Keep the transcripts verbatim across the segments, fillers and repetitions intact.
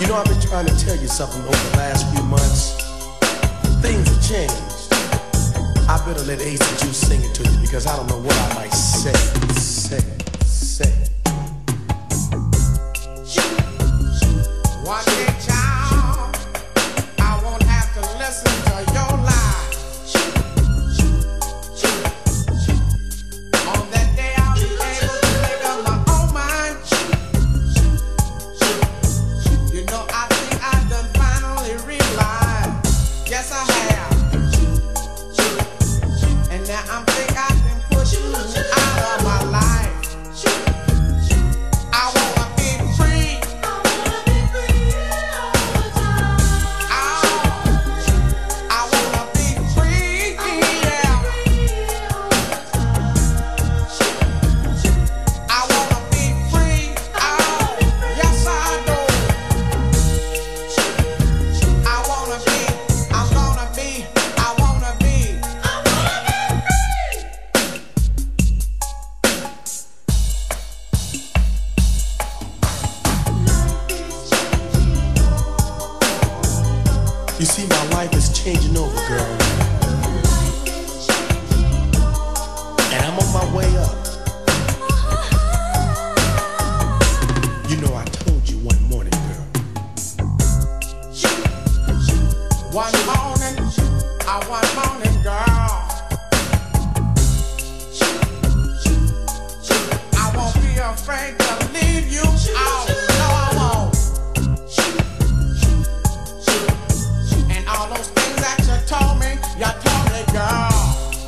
You know, I've been trying to tell you something over the last few months. Things have changed. I better let Ace and Juice sing it to you because I don't know what I might say, say, say. One day, child, I won't have to listen to your lies. On that day, I'll be able to make up my own mind. You know, I think I done finally realized. Yes, I have. And now I'm think I can push you out of my life. I wanna be free. You see, my life is changing over, girl. And I'm on my way up. You know I told you one morning, girl. One morning, I one morning, girl. I won't be afraid to leave you out. No, I won't. And all those things that you told me, you told me, girl.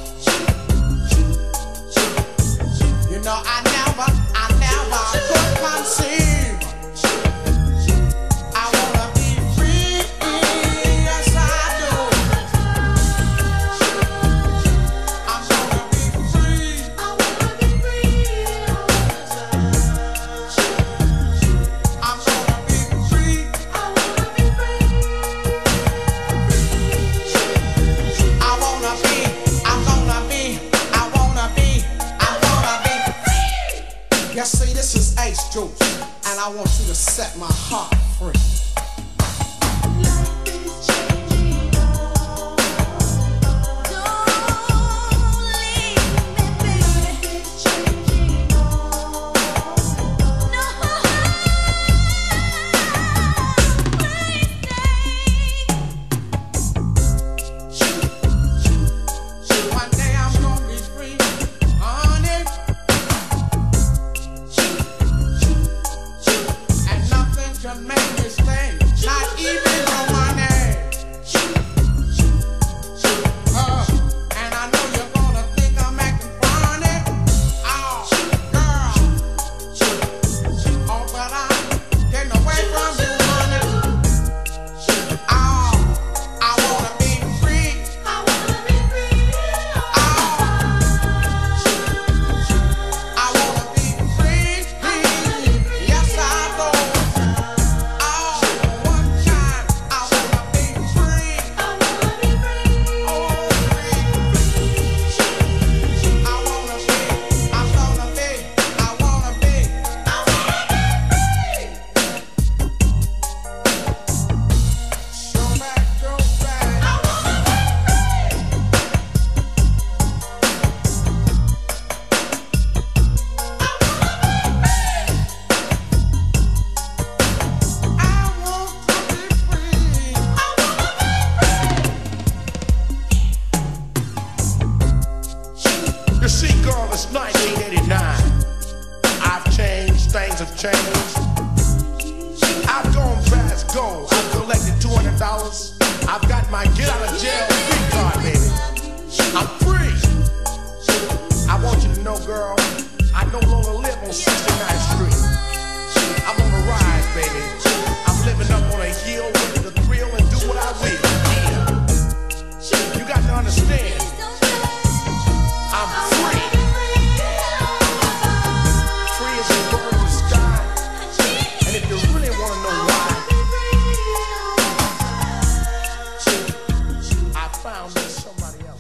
You know I never, I never could conceive. I wanna be free, yes I do. I'm gonna be free. I wanna be free. I'm gonna be free. I wanna be free. I wanna be, I'm gonna be, I wanna be, I wanna be free. You see, this is Ace Juice, and I want you to set my heart free. One day I'm gonna be free, honey. And nothing can make me stay, not even your money. Uh, and I know you're gonna think I'm acting funny. Oh, girl. Oh, but I'm getting away from you, honey. Oh, I wanna be free. I wanna be free. Oh, I wanna be free. Yes, I do. Oh, one time I wanna be free. I wanna be free. Oh, free. I wanna be, I'm gonna be, I wanna be, I wanna be free. Show back, show back. I wanna be free. I want to be free. I wanna be free. You see, girl, it's nineteen eighty-nine. I've changed, things have changed. I've gone past go. I've collected two hundred dollars. I've got my get out of jail free card, baby. I'm free. I want you to know, girl, I no longer live on sixty-ninth Street. I'm on the rise, baby. I'm living up on a hill, ready to thrill and do what I will. Yeah. You got to understand, I'm free. Free as a bird in the sky. And if you really want to know why, I found me somebody else.